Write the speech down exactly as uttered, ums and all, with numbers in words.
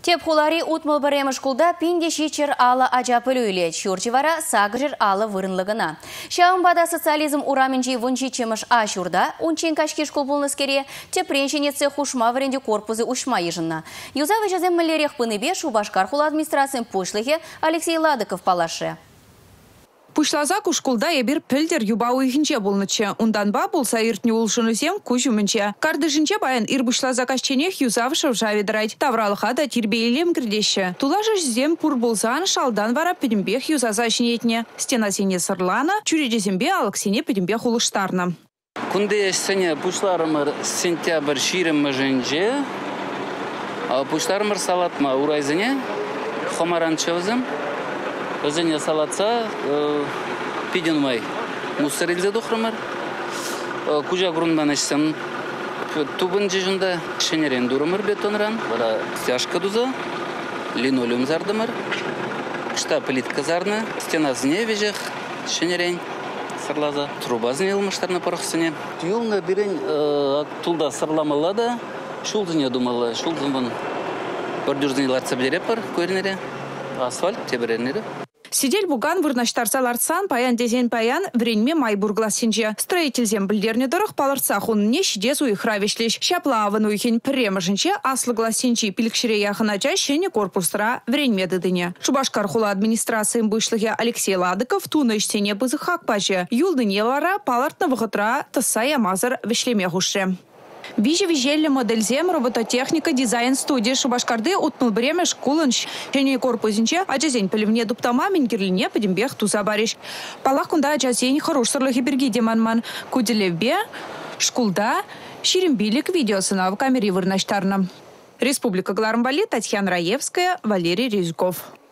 Теп хулари утмыл баремы шкулда пинде шичер ала ажапылю илет. Шурчевара сагржир ала вырынлыгына. Шаумбада социализм ураменжи вунчи чемыш ашурда, унчин кашки школ булныскере, тепреншенеце хушма варенде корпузы ушма ежынна. Юзавы жазем малерех пыныбе Шубашкар хула администрациян пушлыхе Алексей Ладыков палаше. Пушлазак у шкулда ебір пілдер юба уйхінче болнычы. Ундан ба болса иртні улшынызем күшімінче. Кардышынче баян ир пушлазак ашченех юзавышев жаведрайд. Тавралыха да тирбейлем кірдеші. Тулажыш зем пур болсан шалдан вара педімбех юзаза шинетне. Стена сене сырлана, чуредезембе алыксене педімбех улыштарна. Кунде сене пушларымыр сентябрь ширым жынче, пушларымыр салатма урайзыне, хомаранчевзым. Өзіне салатса, пиден май мусор елзе дұқырымыр. Күжа ғұрынбан әшсем, тубын жежінде шенерен дұрымыр бетонран, бара стяжка дұза, линолеум зардымыр, кішта плитка зарны, стеназыне вежех шенерен сырлаза, трубазыне елмыштарны порықсыне. Юлға берен тұлда сырламала да, шулдыне думала, шулдын бордюрзыне ларца білерепір көрінері, асфальт тебіренері. Сидель буган вырнаштарса ларсан паян дезен паян вренме май бургласинже. Строительзем білдерне дұрық палырса хунне шидез уйхра вешлеш. Шаплавын уйхен премажынче аслы гласинче пилікшіре яхынача шене корпусыра вренме дыдыне. Шубашкар хула администрациян бұшлығы Алексей Ладыков туны іштене бызы хак пачы. Юлдыне вара палартны вғытра тыса ямазыр вешлеме хушре. Вижи-вижелі модельзем робототехника дизайн студии Шубашкарды утмыл бреме шкулынш. Және корпусинче ажазень пілімне дуптама менгерліне підімбех туза бариш. Палақ күнда ажазень хорошырлығы бірге деманман. Күделевбе шкулда ширимбилік видеосына в камере вырнаштарна. Республика Гларамбали, Татьяна Раевская, Валерий Резюков.